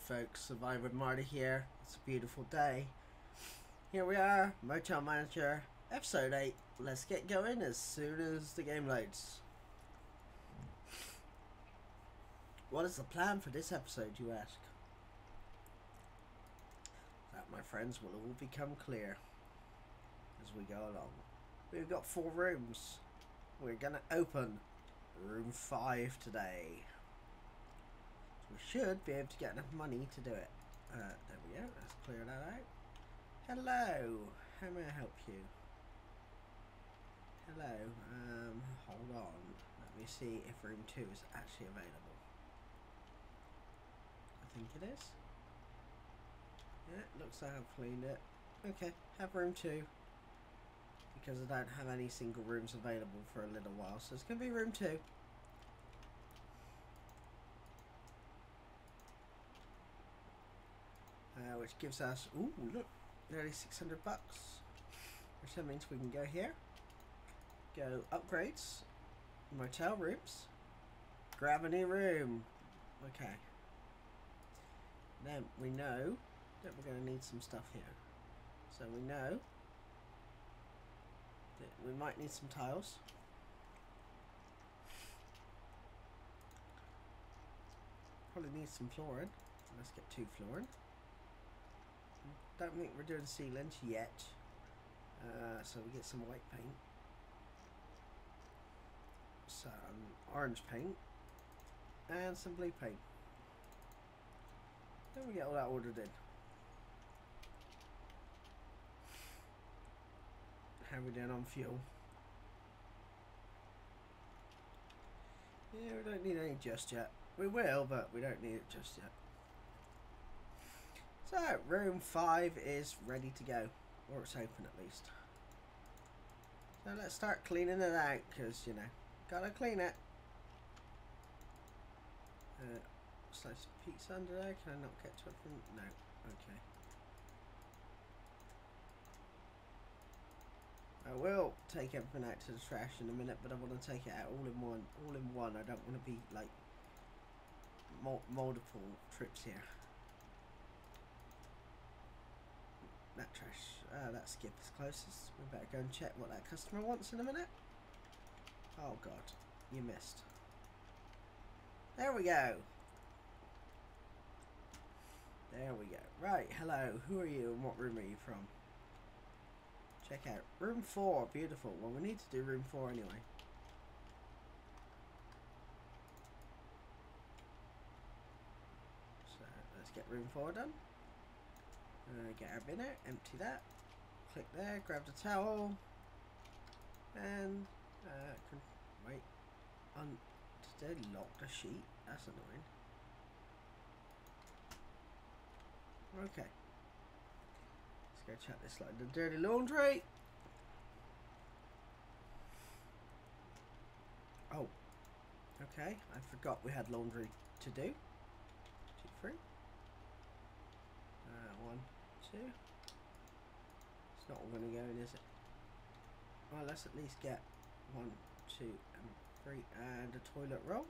folks, Survivor Marty here. It's a beautiful day. Here we are, Motel Manager, episode 8. Let's get going as soon as the game loads. What is the plan for this episode, you ask? That, my friends, will all become clear as we go along. We've got 4 rooms. We're gonna open room 5 today. We should be able to get enough money to do it. There we go. Let's clear that out. Hello. How may I help you? Hello. Hold on. Let me see if room 2 is actually available. I think it is. Yeah, looks like I've cleaned it. Okay, have room 2. Because I don't have any single rooms available for a little while. So it's going to be room 2. Which gives us, ooh, look, nearly 600 bucks. Which that means we can go here, go upgrades, motel rooms, grab a new room. Okay. Then we know that we're going to need some stuff here. So we know that we might need some tiles. Probably need some flooring. Let's get 2 flooring. Don't think we're doing sealants yet, so we get some white paint, some orange paint, and some blue paint. Then we get all that ordered in. How are we doing on fuel? Yeah, we don't need any just yet. We will, but we don't need it just yet. So, room 5 is ready to go. Or it's open at least. So let's start cleaning it out, because, you know, gotta clean it. Slice of pizza under there. Can I not get to it from... No. Okay. I will take everything out to the trash in a minute, but I want to take it out all in one. All in one. I don't want to be, like, multiple trips here. That trash, that skip is closest. We better go and check what that customer wants in a minute. Oh god, you missed. There we go. There we go. Right, hello, who are you and what room are you from? Check out room 4, beautiful. Well, we need to do room 4 anyway. So, let's get room 4 done. Get our bin out, empty that, click there, grab the towel, and wait, did they lock the sheet? That's annoying. Okay, let's go check this, like the dirty laundry. Oh, okay, I forgot we had laundry to do. 2, 3. 1, 2. It's not all going to go in, is it? Well, let's at least get 1, 2, and 3, and a toilet roll.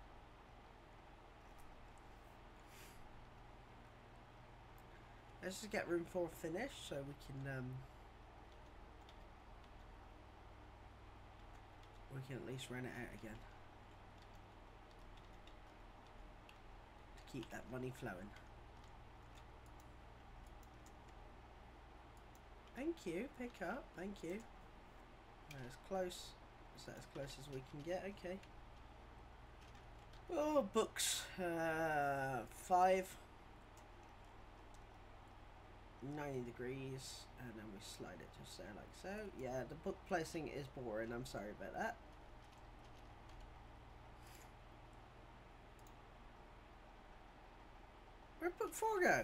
Let's just get room 4 finished so we can at least rent it out again to keep that money flowing. Thank you, pick up, thank you. As close, is that as close as we can get? Okay. Oh, books. 5. 90 degrees, and then we slide it just there like so. Yeah, the book placing is boring, I'm sorry about that. Where'd book 4 go?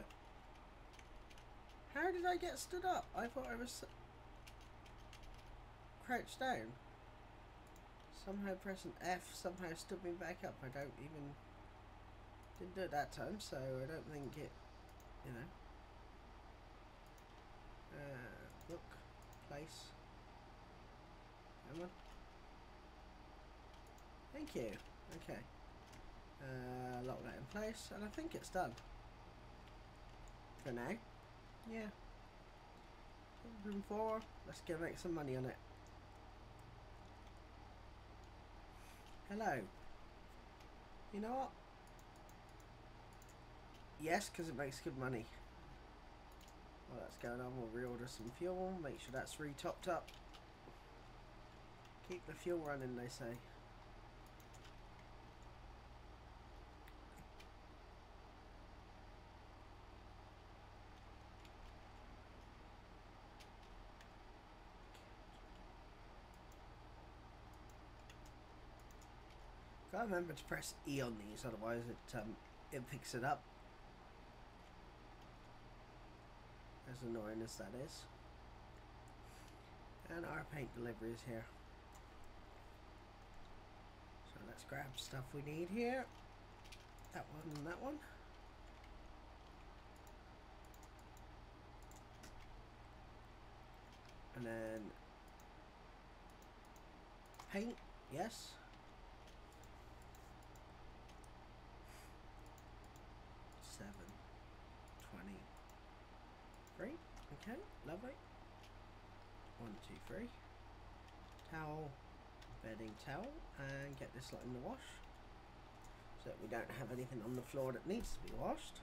How did I get stood up? I thought I was crouched down. Somehow pressing F somehow stood me back up. I don't even... Didn't do it that time, so I don't think it... You know. Look. Place. Come on. Thank you. Okay. Lock that in place, and I think it's done. for now. Yeah. Room 4. Let's go make some money on it. Hello. You know what? Yes, because it makes good money. While that's going on, we'll reorder some fuel. Make sure that's re-topped up. Keep the fuel running, they say. Gotta remember to press E on these, otherwise it picks it up. As annoying as that is. And our paint delivery is here. So let's grab stuff we need here. That one and that one. And then paint, yes. $7.23. Okay, lovely. 1, 2, 3. Towel, bedding towel, and get this lot in the wash so that we don't have anything on the floor that needs to be washed.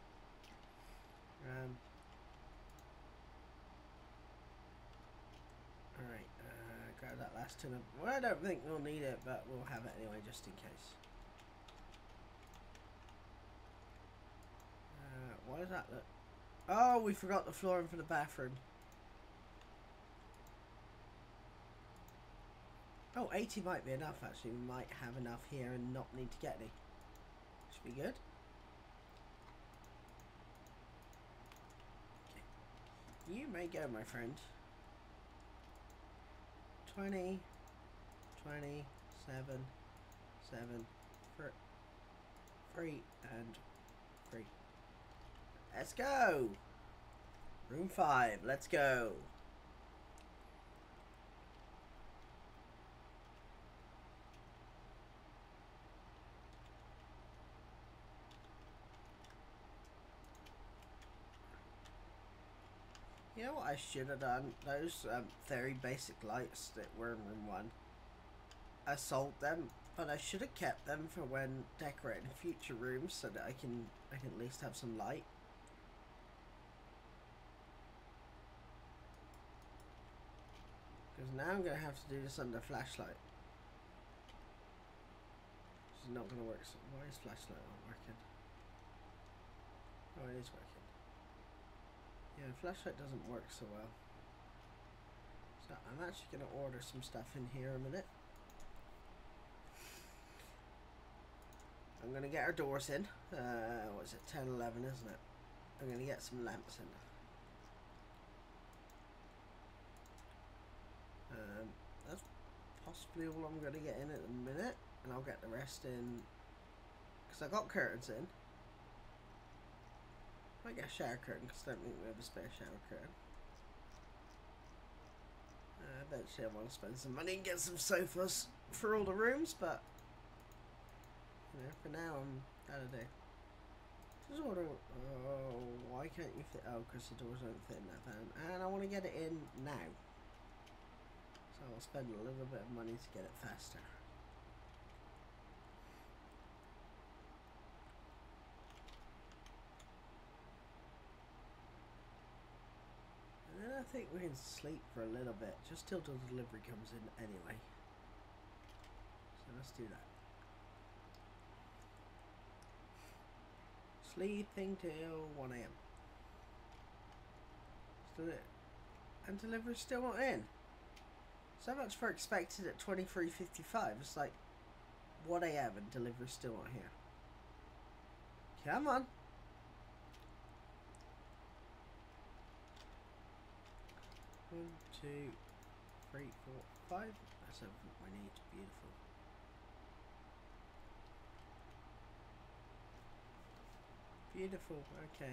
Alright, grab that last tin of... Well, I don't think we'll need it, but we'll have it anyway just in case. Why does that look... Oh, we forgot the flooring for the bathroom. Oh, 80 might be enough actually. We might have enough here and not need to get any. Should be good. Okay. You may go, my friend. 20, 20, 7, 7, 3, and 3. Let's go! Room 5, let's go! You know what I should have done? Those very basic lights that were in room 1. I sold them, but I should have kept them for when decorating future rooms so that I can at least have some light. Because now I'm going to have to do this under flashlight. This is not going to work. So why is flashlight not working? Oh, it is working. Yeah, flashlight doesn't work so well. So I'm actually going to order some stuff in here in a minute. I'm going to get our doors in. What is it? 10, 11, isn't it? I'm going to get some lamps in. That's possibly all I'm going to get in at the minute. And I'll get the rest in. Because I got curtains in. I might get a shower curtain because I don't think we have a spare shower curtain. Eventually I want to spend some money and get some sofas for all the rooms, but you know, for now I'm out of there. Just order. Oh, why can't you fit? Oh, because the doors don't fit in that van, and I want to get it in now. So I'll spend a little bit of money to get it faster. I think we can sleep for a little bit, just till the delivery comes in anyway. So let's do that. Sleeping till 1 AM. Still it. And delivery's still not in. So much for expected at 23:55. It's like 1 AM and delivery's still not here. Come on. One, 2, 3, 4, 5. That's everything we need. Beautiful. Beautiful. Okay.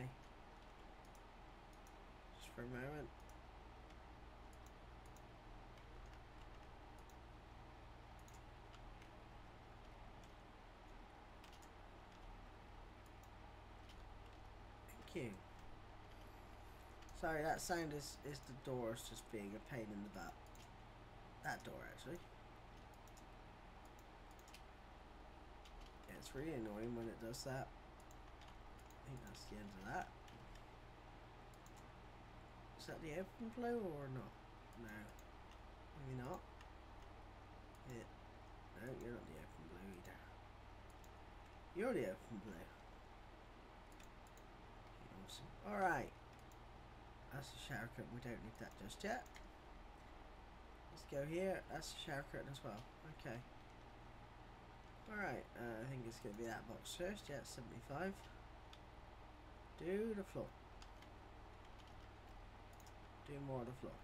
Just for a moment. Thank you. Sorry, that sound is the doors just being a pain in the butt. That door, actually. Yeah, it's really annoying when it does that. I think that's the end of that. Is that the open blue or not? No. Maybe not. Yeah. No, you're not the open blue either. You're the open blue. Awesome. Alright. That's a shower curtain. We don't need that just yet. Let's go here. That's a shower curtain as well. Okay. Alright. I think it's going to be that box first. Yeah, 75. Do the floor. Do more of the floor.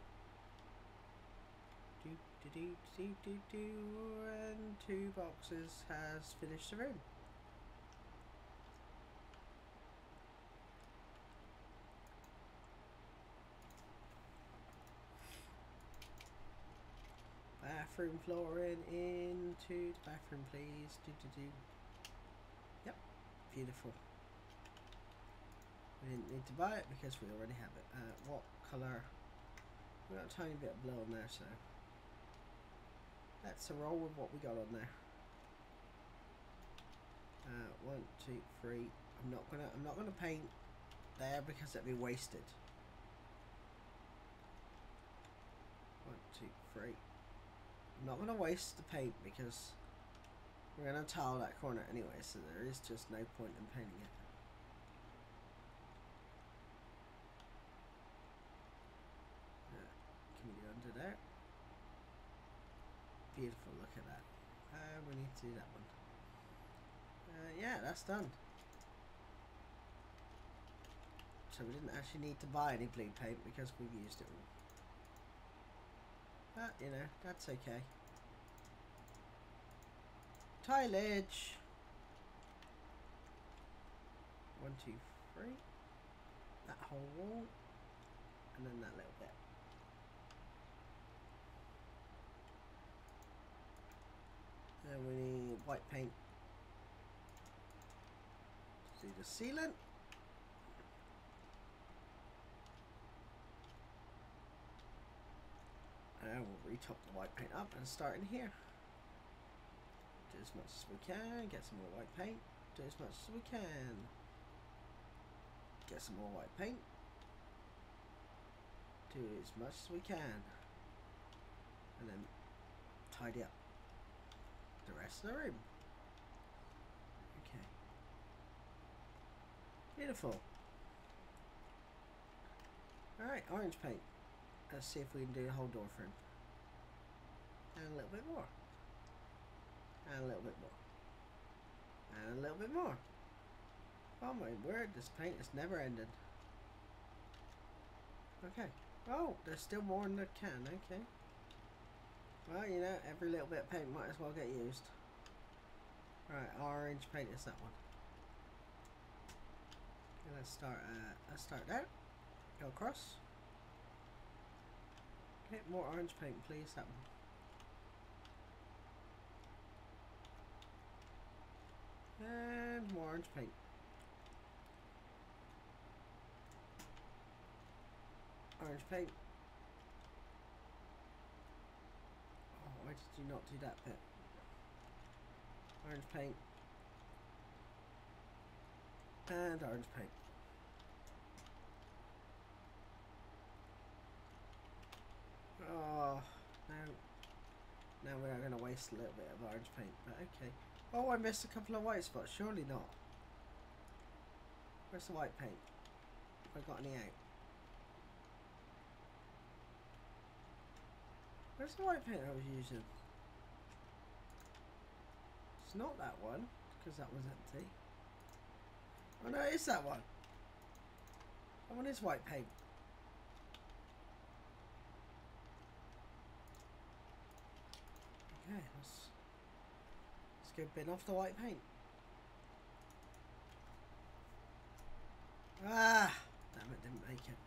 Do do do do do do, and 2 boxes has finished the room. Bathroom flooring into the bathroom, please. Do do do. Yep, beautiful. We didn't need to buy it because we already have it. What colour? We got a tiny bit of blue on there, so let's roll with what we got on there. 1, 2, 3. I'm not gonna paint there because it'd be wasted. 1, 2, 3. I'm not gonna waste the paint because we're gonna tile that corner anyway, so there is just no point in painting it. Can we go under there? Beautiful, look at that. We need to do that one. Yeah, that's done. So we didn't actually need to buy any blue paint because we've used it all. But, you know, that's okay. Tileage. 1, 2, 3. That whole wall. And then that little bit. And we need white paint to do the sealant. And we'll retop the white paint up and start in here. Do as much as we can, get some more white paint. Do as much as we can. Get some more white paint. Do as much as we can. And then tidy up the rest of the room. Okay. Beautiful. Alright, orange paint. Let's see if we can do the whole door for him. And a little bit more. And a little bit more. And a little bit more. Oh my word, this paint is never ended. Okay. Oh, there's still more in the can, okay. Well, you know, every little bit of paint might as well get used. Right, orange paint is that one. Okay, let's start there. Go across. Okay, more orange paint, please. That one. And more orange paint. Orange paint. Oh, why did you not do that bit? Orange paint. And orange paint. Oh, now we are going to waste a little bit of orange paint, but okay. Oh, I missed a couple of white spots. Surely not. Where's the white paint? Have I got any out? Where's the white paint I was using? It's not that one, because that was empty. Oh no, it is that one. That one is white paint. Okay, let's go bin off the white paint. Ah, damn it, didn't make it.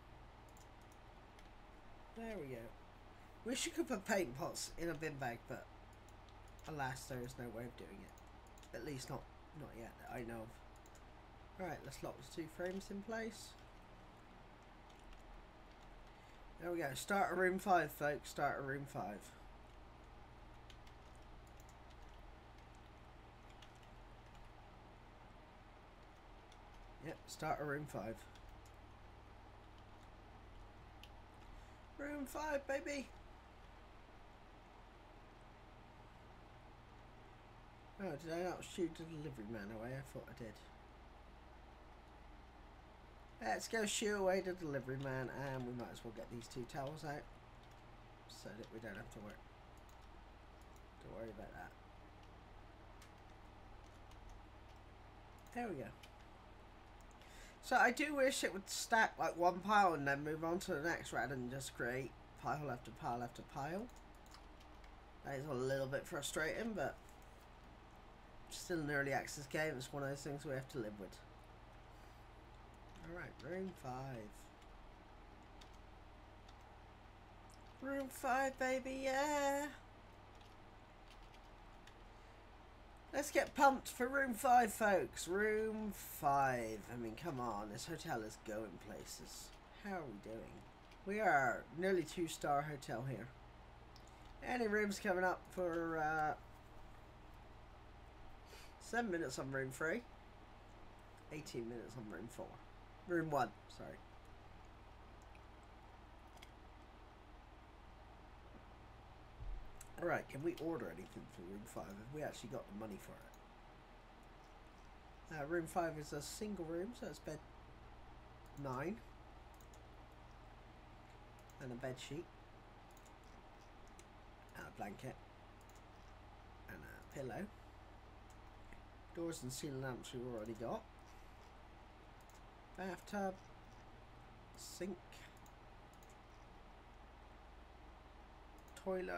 There we go. Wish you could put paint pots in a bin bag, but alas, there is no way of doing it. At least not yet that I know of. Alright, let's lock the 2 frames in place. There we go. Start at room 5, folks. Start at room 5. Yep, start at room 5. Room 5, baby! Oh, did I not shoot the delivery man away? I thought I did. Let's go shoo away the delivery man, and we might as well get these 2 towels out so that we don't have to worry about that. There we go. So I do wish it would stack like one pile and then move on to the next rather than just create pile after pile after pile. That is a little bit frustrating, but still an early access game. It's one of those things we have to live with. Alright, room 5. Room 5, baby, yeah! Let's get pumped for room 5, folks. Room 5. I mean, come on, this hotel is going places. How are we doing? We are nearly 2-star hotel here. Any rooms coming up for 7 minutes on room 3. 18 minutes on room 4. Room 1, sorry. Alright, can we order anything for room 5? Have we actually got the money for it? Room 5 is a single room, so it's bed 9. And a bed sheet. And a blanket. And a pillow. Doors and ceiling lamps we've already got. Bathtub. Sink. Toilet.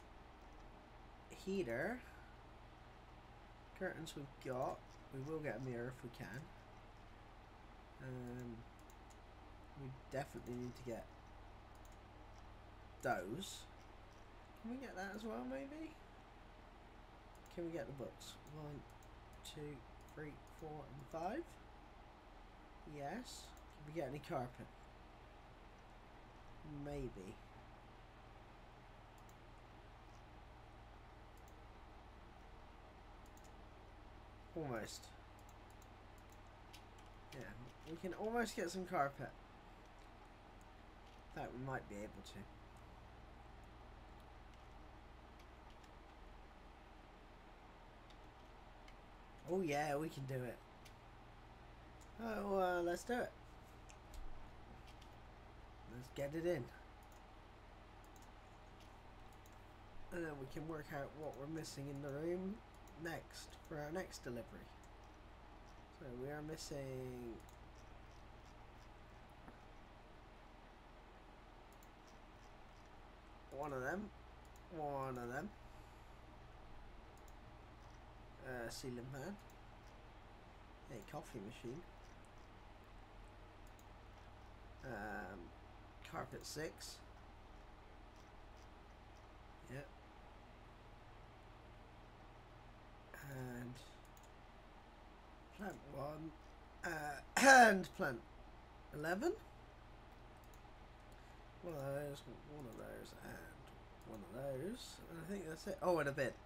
Heater. Curtains we've got. We will get a mirror if we can. We definitely need to get those. Can we get that as well, maybe? Can we get the books? 1, 2, 3, 4, and 5? Yes. Can we get any carpet? Maybe. Almost. Yeah, we can almost get some carpet. In fact, we might be able to. Oh yeah, we can do it. Oh, let's do it. Let's get it in. And then we can work out what we're missing in the room next for our next delivery. So we are missing one of them, ceiling fan, a coffee machine, carpet 6, yep, and plant 1, and plant 11. One of those, and one of those. And I think that's it. Oh, and a bed.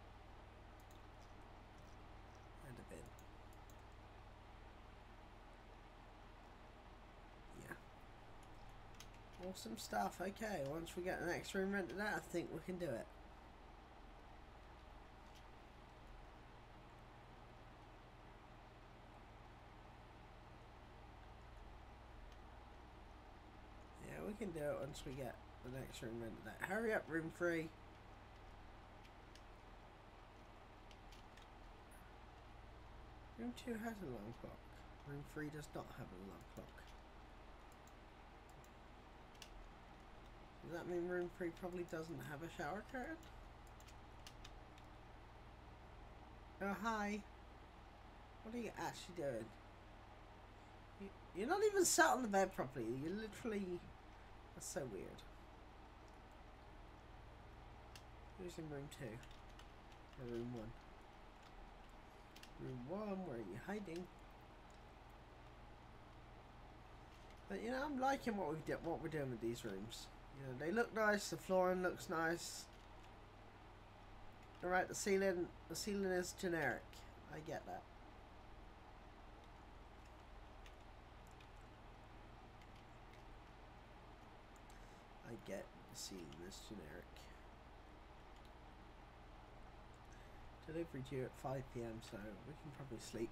And a bed. Yeah. Awesome stuff. Okay, once we get the next room rented out, I think we can do it. We can do it once we get the next room rented out. Hurry up, room 3. Room 2 has an alarm clock. Room 3 does not have an alarm clock. Does that mean room 3 probably doesn't have a shower curtain? Oh, hi. What are you actually doing? You're not even sat on the bed properly. You're literally... That's so weird. Who's in room 2? Or room 1? Room 1, where are you hiding? But you know, I'm liking what we're doing with these rooms. You know, they look nice. The flooring looks nice. All right, the ceiling is generic. I get that. I get the ceiling is generic. Delivery due at 5 PM, so we can probably sleep.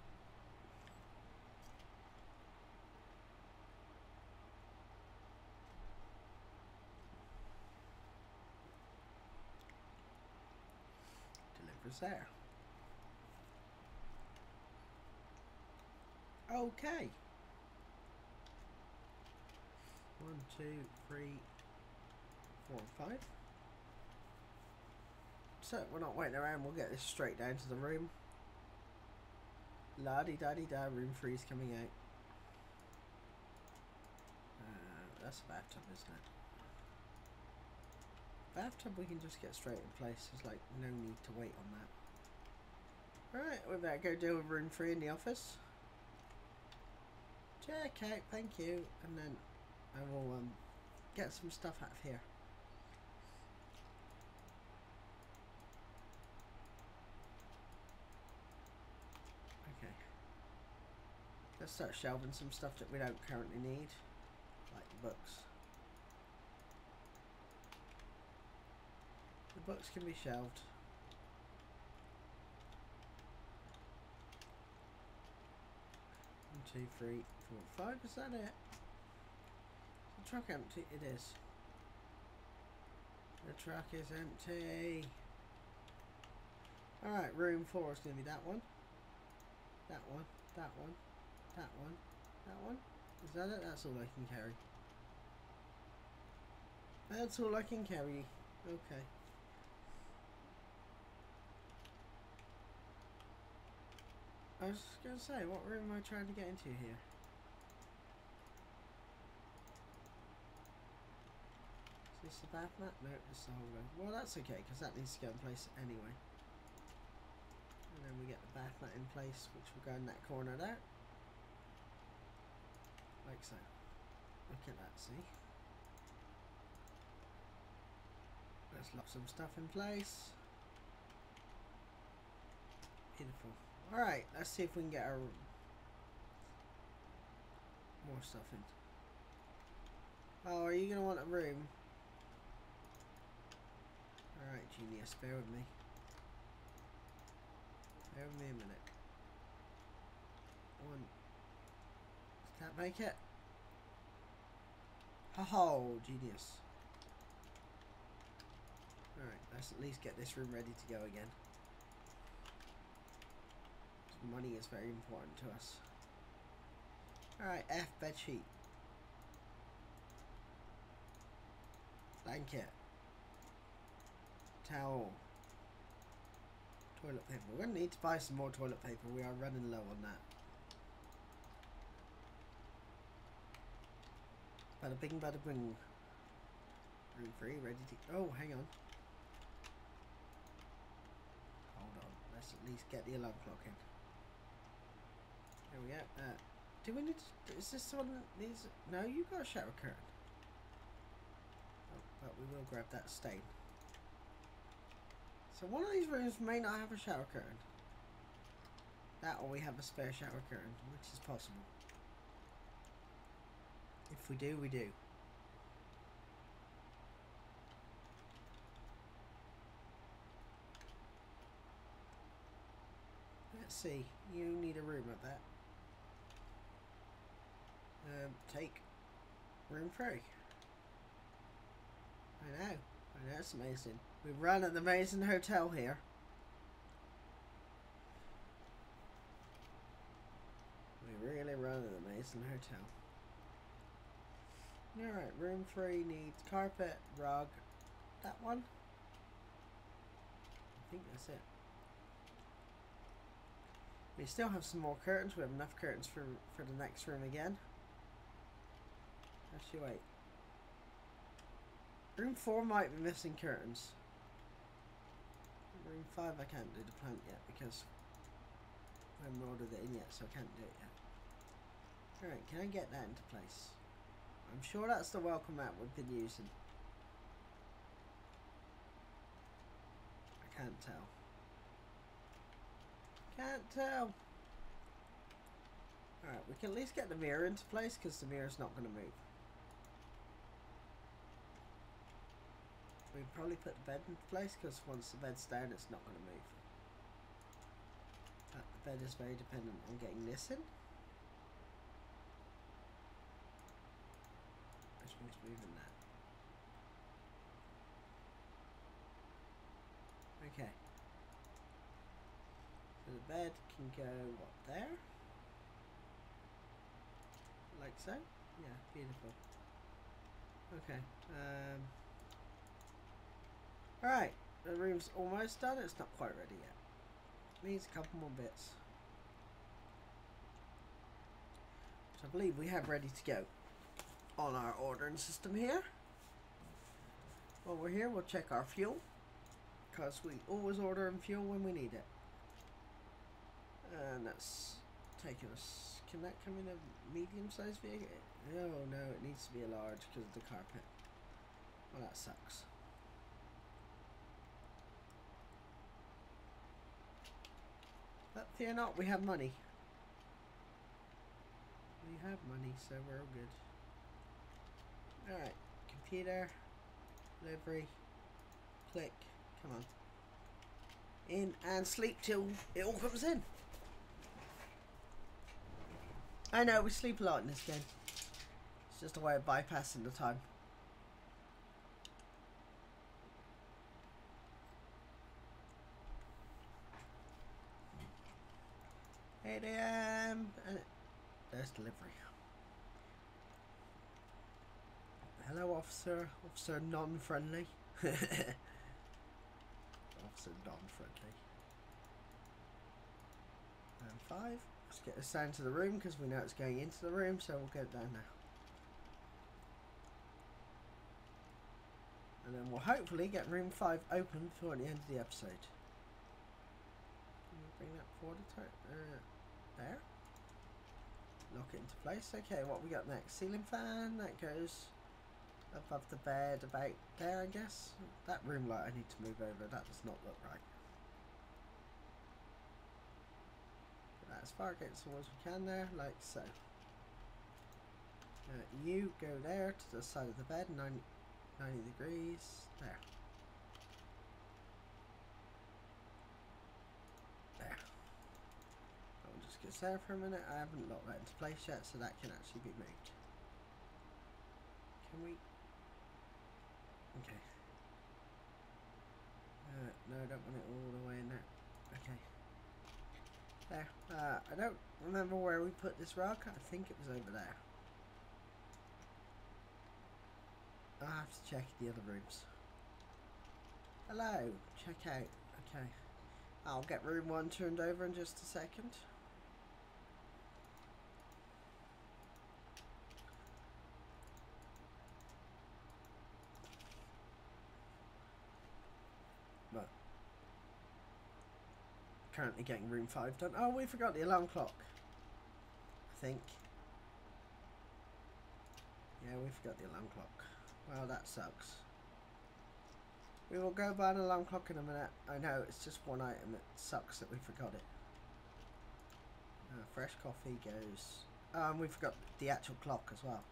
Delivers there. Okay. 1, 2, 3, 4, and 5. So we're not waiting around. We'll get this straight down to the room. La-di-da-di-da. Room 3 is coming out. That's a bathtub, isn't it? Bathtub we can just get straight in place. There's like no need to wait on that. Alright, we better go deal with room 3 in the office. Check out, thank you. And then I will get some stuff out of here. Okay. Let's start shelving some stuff that we don't currently need. Like the books. The books can be shelved. One, 2, 3, 4, 5. Is that it? Is the truck empty? It is. The truck is empty. Alright, room 4 is going to be that one. That one. That one. That one. That one. Is that it? That's all I can carry. That's all I can carry. Okay. I was just going to say, what room am I trying to get into here? Is this the bath mat? No, it's the whole room. Well, that's okay, because that needs to go in place anyway. And then we get the bath mat in place, which will go in that corner there. Like so. Look at that, see? Let's lock some stuff in place. Beautiful. Alright, let's see if we can get our more stuff in. Oh, are you going to want a room? Alright, genius, bear with me. Bear with me a minute. One. Does that make it? Oh, genius. Alright, let's at least get this room ready to go again. Money is very important to us. Alright, F bedsheet. Blanket. Towel. Toilet paper. We're going to need to buy some more toilet paper. We are running low on that. Bada bing, bada bing. Room 3, ready to... Oh, hang on. Hold on. Let's at least get the alarm clock in. There we go. Do we need to... Is this the one that needs... No, you've got a shower curtain. Oh, but we will grab that stain. So one of these rooms may not have a shower curtain. That or we have a spare shower curtain, which is possible. If we do, we do. Let's see. You need a room at that. Take room 3. I know. That's amazing. We run an amazing hotel here. We really run an amazing hotel. Alright, room 3 needs carpet, rug. That one? I think that's it. We still have some more curtains. We have enough curtains for the next room again. Actually, wait. Room 4 might be missing curtains. Room 5 I can't do the plant yet because I haven't ordered it in yet, so I can't do it yet. Alright, can I get that into place? I'm sure that's the welcome mat we've been using. I can't tell. Can't tell. Alright, we can at least get the mirror into place because the mirror's not going to move. We can probably put the bed into place because once the bed's down it's not going to move. But the bed is very dependent on getting this in. Which means moving that. Okay. So the bed can go, what, there? Like so? Yeah, beautiful. Okay. Alright, the room's almost done. It's not quite ready yet. Needs a couple more bits. Which I believe we have ready to go on our ordering system here. While we're here, we'll check our fuel. Because we always order in fuel when we need it. And that's taking us... Can that come in a medium-sized vehicle? Oh no, it needs to be a large because of the carpet. Well, that sucks. But fear not, we have money. We have money, so we're all good. Alright, computer, delivery, click, come on. In and sleep till it all comes in. I know, we sleep a lot in this game. It's just a way of bypassing the time. 8 AM and there's delivery. Hello, officer. Officer non-friendly. Officer non-friendly. And 5. Let's get this down to the room because we know it's going into the room, so we'll get it down now. And then we'll hopefully get room 5 open before the end of the episode. Can we bring that forward a there? Lock it into place. Okay, what we got next? Ceiling fan, that goes above the bed about there, I guess. That room light I need to move over, that does not look right. Get that as far against the wall as we can there, like so. You go there to the side of the bed, 90 degrees, there. There. I'll just get there for a minute. I haven't locked that into place yet, so that can actually be moved. Can we? Okay. No, I don't want it all the way in there. Okay. There. I don't remember where we put this rug. I think it was over there. I'll have to check the other rooms. Hello. Check out. Okay. I'll get room 1 turned over in just a second. But currently getting room 5 done. Oh, we forgot the alarm clock. I think. Yeah, we forgot the alarm clock. Well, that sucks. We will go buy an alarm clock in a minute. I know, it's just one item. It sucks that we forgot it. Fresh coffee goes... we forgot the actual clock as well.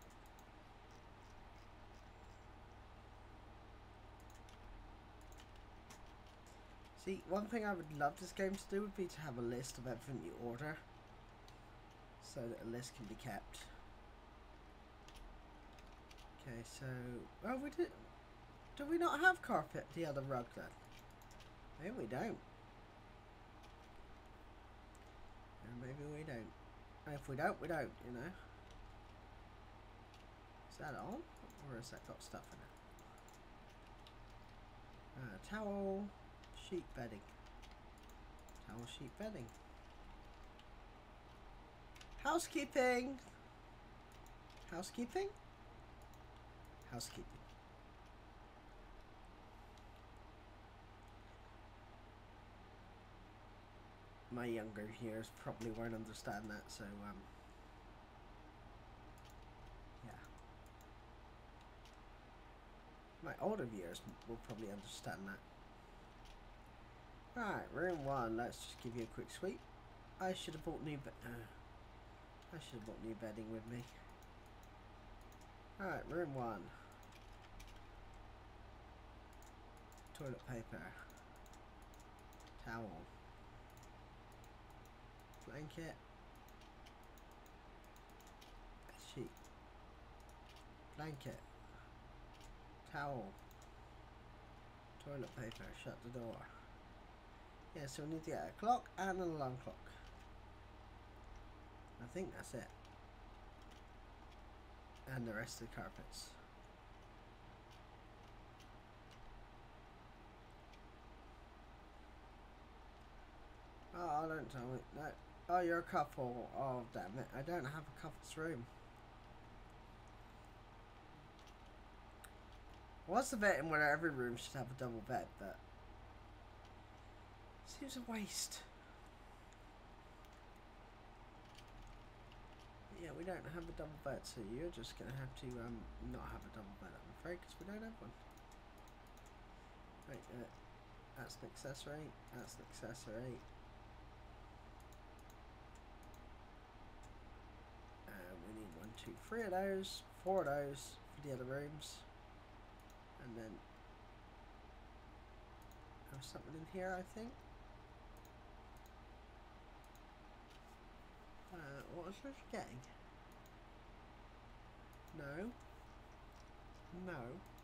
See, one thing I would love this game to do would be to have a list of everything you order. So that a list can be kept. Okay, so... Oh, we did... Do we not have carpet, the other rug then? Maybe we don't. And maybe we don't. And if we don't, we don't, you know. Is that on? Or has that got stuff in it? Towel, sheet bedding. Towel, sheet bedding. Housekeeping! Housekeeping? Housekeeping. My younger years probably won't understand that, so yeah. My older viewers will probably understand that. Alright, room 1. Let's just give you a quick sweep. I should have bought new bedding with me. Alright, room 1. Toilet paper. Towel. Blanket. Sheet. Blanket. Towel. Toilet paper. Shut the door. Yeah, so we need to get a clock and an alarm clock. I think that's it. And the rest of the carpets. Oh, don't tell me. No. Oh, you're a couple. Oh, damn it. I don't have a couple's room. What's the betting where every room should have a double bed, but seems a waste. Yeah, we don't have a double bed, so you're just gonna have to not have a double bed, I'm afraid, because we don't have one. Right, that's an accessory. That's an accessory. We need 1, 2, 3 of those, 4 of those for the other rooms. And then there's something in here, I think. What was I forgetting? No. No.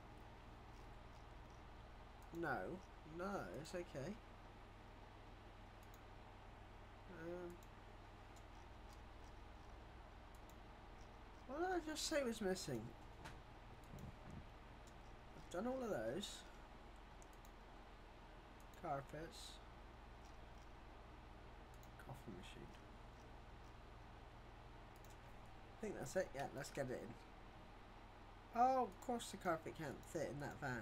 No. No, it's okay. What did I just say was missing? I've done all of those. Carpets. Coffee machine. I think that's it. Yeah, let's get it in. Oh, of course the carpet can't fit in that van.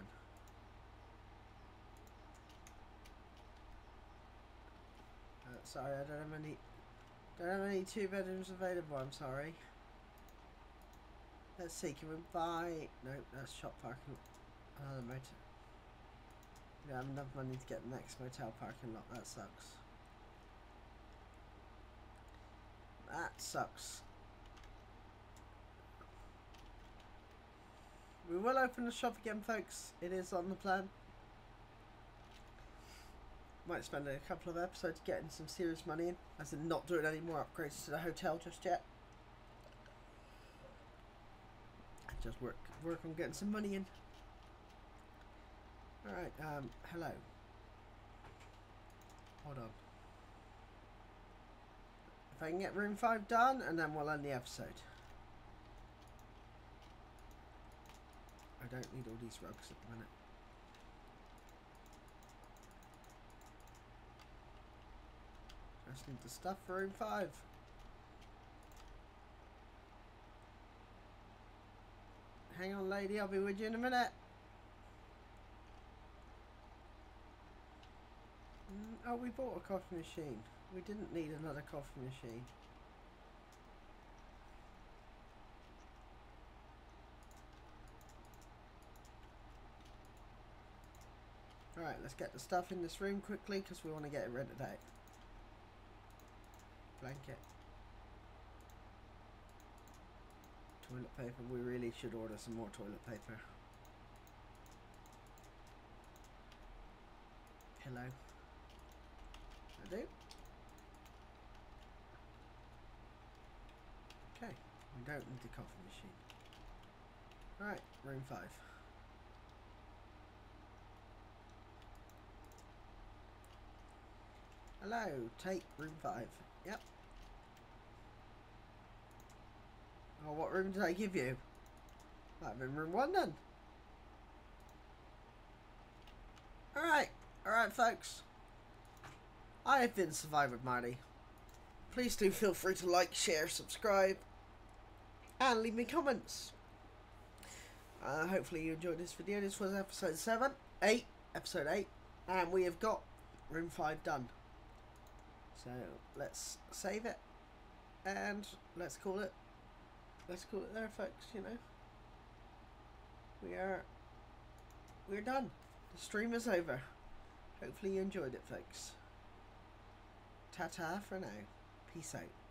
Sorry, I don't have any 2 bedrooms available, I'm sorry. Let's see, can we buy... Nope, that's shop parking. Another motel. We don't have enough money to get the next motel parking lot. That sucks. That sucks. We will open the shop again, folks. It is on the plan. Might spend a couple of episodes getting some serious money in, as in not doing any more upgrades to the hotel just yet. Just work on getting some money in. Alright, hello. Hold on. If I can get room 5 done, and then we'll end the episode. I don't need all these rugs at the minute. I just need the stuff for room 5. Hang on, lady, I'll be with you in a minute. Oh, we bought a coffee machine. We didn't need another coffee machine. Alright, let's get the stuff in this room quickly because we want to get it rented out. Blanket. Toilet paper. We really should order some more toilet paper. Pillow. I do. Okay, we don't need the coffee machine. Alright, room 5. Hello, take room 5. Yep. Oh, what room did I give you? Might have been room 1 then. Alright folks. I have been Survivor Marty. Please do feel free to like, share, subscribe, and leave me comments. Hopefully you enjoyed this video. This was episode 8, and we have got room 5 done. So let's save it, and let's call it there, folks. You know, we are we're done. The stream is over. Hopefully you enjoyed it, folks. Ta-ta for now. Peace out.